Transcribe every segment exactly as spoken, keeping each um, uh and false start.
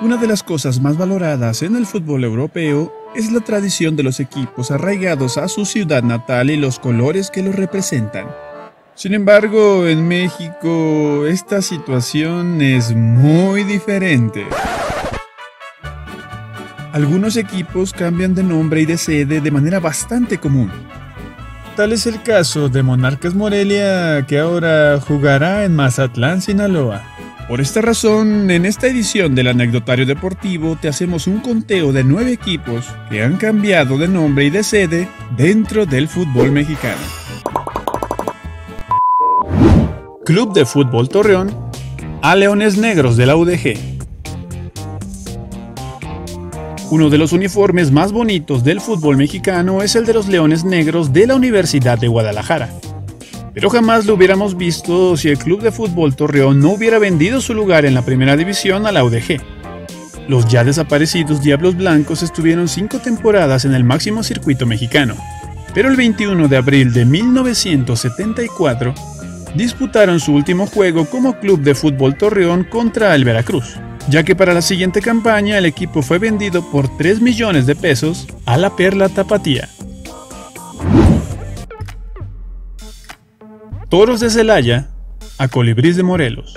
Una de las cosas más valoradas en el fútbol europeo es la tradición de los equipos arraigados a su ciudad natal y los colores que los representan. Sin embargo, en México esta situación es muy diferente. Algunos equipos cambian de nombre y de sede de manera bastante común. Tal es el caso de Monarcas Morelia, que ahora jugará en Mazatlán, Sinaloa. Por esta razón, en esta edición del Anecdotario Deportivo te hacemos un conteo de nueve equipos que han cambiado de nombre y de sede dentro del fútbol mexicano. Club de Fútbol Torreón, a Leones Negros de la U D G. Uno de los uniformes más bonitos del fútbol mexicano es el de los Leones Negros de la Universidad de Guadalajara. Pero jamás lo hubiéramos visto si el Club de Fútbol Torreón no hubiera vendido su lugar en la primera división a la U D G. Los ya desaparecidos Diablos Blancos estuvieron cinco temporadas en el máximo circuito mexicano, pero el veintiuno de abril de mil novecientos setenta y cuatro disputaron su último juego como Club de Fútbol Torreón contra el Veracruz, ya que para la siguiente campaña el equipo fue vendido por tres millones de pesos a la Perla Tapatía. Toros de Celaya, a Colibrís de Morelos.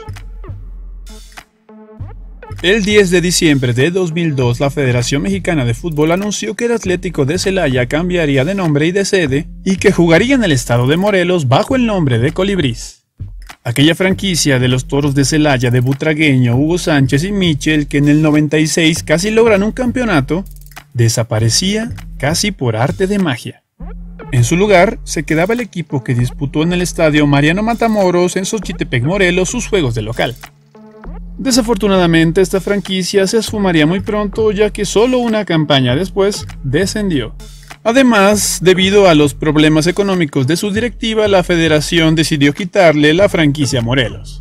El diez de diciembre de dos mil dos, la Federación Mexicana de Fútbol anunció que el Atlético de Celaya cambiaría de nombre y de sede y que jugaría en el estado de Morelos bajo el nombre de Colibrís. Aquella franquicia de los Toros de Celaya de Butragueño, Hugo Sánchez y Michel, que en el noventa y seis casi logran un campeonato, desaparecía casi por arte de magia. En su lugar se quedaba el equipo que disputó en el estadio Mariano Matamoros en Xochitepec, Morelos, sus juegos de local. Desafortunadamente, esta franquicia se esfumaría muy pronto, ya que solo una campaña después descendió. Además, debido a los problemas económicos de su directiva, la federación decidió quitarle la franquicia a Morelos.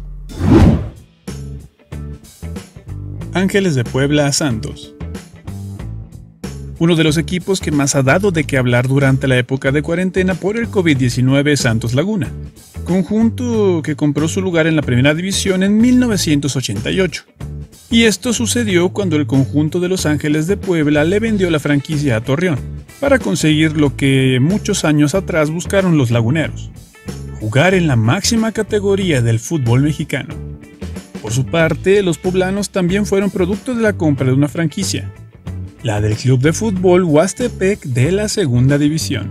Ángeles de Puebla a Santos. Uno de los equipos que más ha dado de qué hablar durante la época de cuarentena por el COVID diecinueve es Santos Laguna, conjunto que compró su lugar en la primera división en mil novecientos ochenta y ocho. Y esto sucedió cuando el conjunto de Los Ángeles de Puebla le vendió la franquicia a Torreón, para conseguir lo que muchos años atrás buscaron los laguneros: jugar en la máxima categoría del fútbol mexicano. Por su parte, los poblanos también fueron producto de la compra de una franquicia, la del Club de Fútbol Huastepec de la segunda división.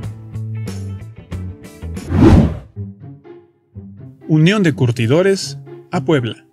Unión de Curtidores, a Puebla.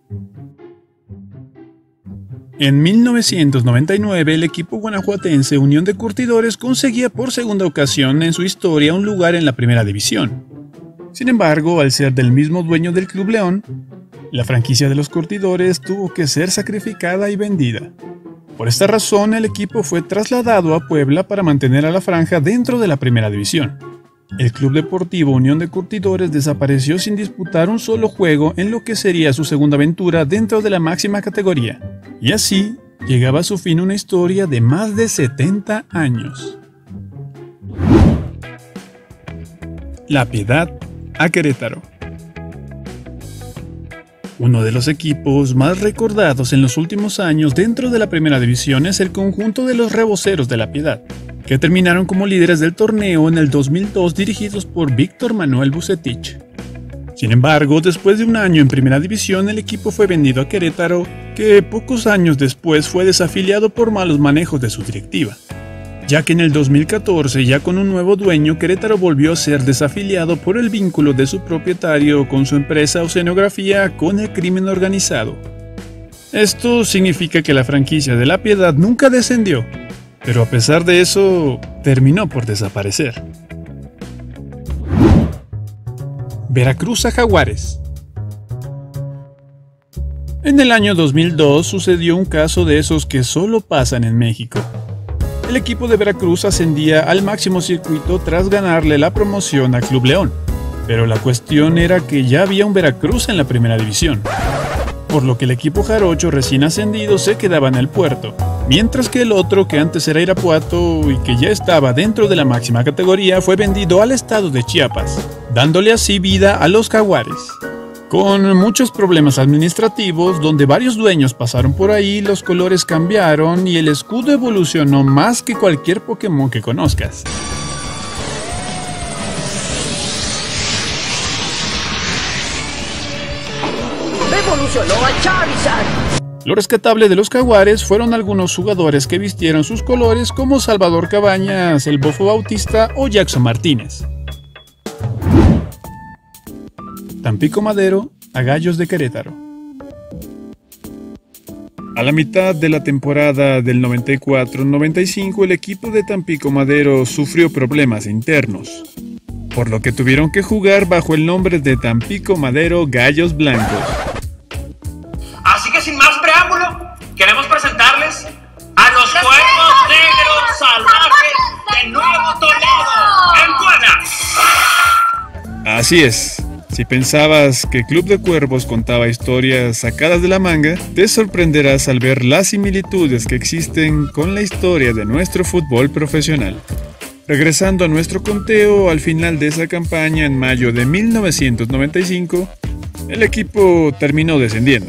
En mil novecientos noventa y nueve, el equipo guanajuatense Unión de Curtidores conseguía por segunda ocasión en su historia un lugar en la primera división. Sin embargo, al ser del mismo dueño del Club León, la franquicia de los Curtidores tuvo que ser sacrificada y vendida. Por esta razón, el equipo fue trasladado a Puebla para mantener a la franja dentro de la primera división. El Club Deportivo Unión de Curtidores desapareció sin disputar un solo juego en lo que sería su segunda aventura dentro de la máxima categoría. Y así llegaba a su fin una historia de más de setenta años. La Piedad, a Querétaro. Uno de los equipos más recordados en los últimos años dentro de la primera división es el conjunto de los Reboceros de La Piedad, que terminaron como líderes del torneo en el dos mil dos dirigidos por Víctor Manuel Bucetich. Sin embargo, después de un año en primera división, el equipo fue vendido a Querétaro, que pocos años después fue desafiliado por malos manejos de su directiva, ya que en el dos mil catorce, ya con un nuevo dueño, Querétaro volvió a ser desafiliado por el vínculo de su propietario con su empresa Oceanografía con el crimen organizado. Esto significa que la franquicia de La Piedad nunca descendió, pero a pesar de eso, terminó por desaparecer. Veracruz a Jaguares. En el año dos mil dos sucedió un caso de esos que solo pasan en México. El equipo de Veracruz ascendía al máximo circuito tras ganarle la promoción a Club León, pero la cuestión era que ya había un Veracruz en la primera división, por lo que el equipo jarocho recién ascendido se quedaba en el puerto, mientras que el otro, que antes era Irapuato y que ya estaba dentro de la máxima categoría, fue vendido al estado de Chiapas, dándole así vida a los Jaguares. Con muchos problemas administrativos, donde varios dueños pasaron por ahí, los colores cambiaron y el escudo evolucionó más que cualquier Pokémon que conozcas. Evolucionó a Charizard. Lo rescatable de los Jaguares fueron algunos jugadores que vistieron sus colores como Salvador Cabañas, el Bofo Bautista o Jackson Martínez. Tampico Madero a Gallos de Querétaro. A la mitad de la temporada del noventa y cuatro noventa y cinco, el equipo de Tampico Madero sufrió problemas internos, por lo que tuvieron que jugar bajo el nombre de Tampico Madero Gallos Blancos. Así que sin más preámbulo, queremos presentarles a los Cuervos Negros Salvajes de Nuevo Toledo, en Puebla. Así es. Si pensabas que Club de Cuervos contaba historias sacadas de la manga, te sorprenderás al ver las similitudes que existen con la historia de nuestro fútbol profesional. Regresando a nuestro conteo, al final de esa campaña en mayo de mil novecientos noventa y cinco, el equipo terminó descendiendo.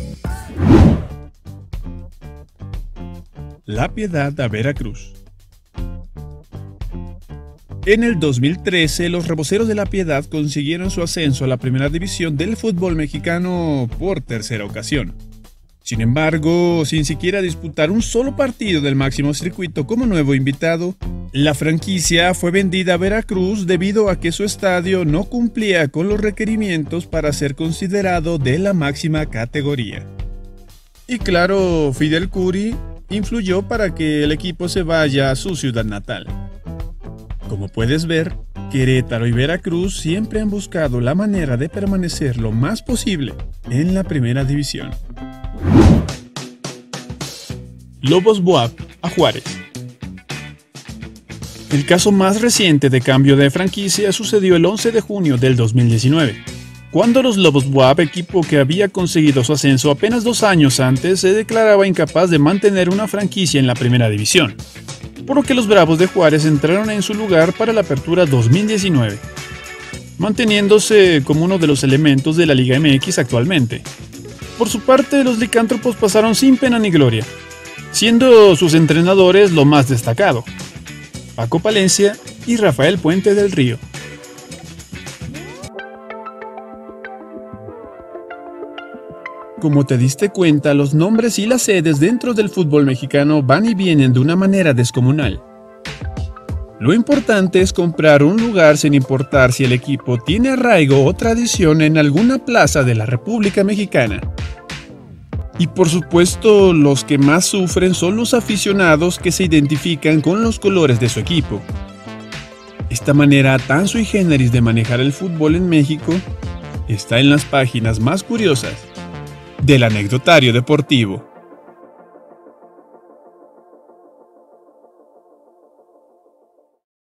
La Piedad a Veracruz. En el dos mil trece, los Reboceros de La Piedad consiguieron su ascenso a la primera división del fútbol mexicano por tercera ocasión. Sin embargo, sin siquiera disputar un solo partido del máximo circuito como nuevo invitado, la franquicia fue vendida a Veracruz debido a que su estadio no cumplía con los requerimientos para ser considerado de la máxima categoría. Y claro, Fidel Curi influyó para que el equipo se vaya a su ciudad natal. Como puedes ver, Querétaro y Veracruz siempre han buscado la manera de permanecer lo más posible en la primera división. Lobos B U A P a Juárez. El caso más reciente de cambio de franquicia sucedió el once de junio del dos mil diecinueve, cuando los Lobos B U A P, equipo que había conseguido su ascenso apenas dos años antes, se declaraba incapaz de mantener una franquicia en la primera división, por lo que los Bravos de Juárez entraron en su lugar para la apertura dos mil diecinueve, manteniéndose como uno de los elementos de la Liga M X actualmente. Por su parte, los licántropos pasaron sin pena ni gloria, siendo sus entrenadores lo más destacado, Paco Palencia y Rafael Puente del Río. Como te diste cuenta, los nombres y las sedes dentro del fútbol mexicano van y vienen de una manera descomunal. Lo importante es comprar un lugar sin importar si el equipo tiene arraigo o tradición en alguna plaza de la República Mexicana. Y por supuesto, los que más sufren son los aficionados que se identifican con los colores de su equipo. Esta manera tan sui generis de manejar el fútbol en México está en las páginas más curiosas del anecdotario deportivo.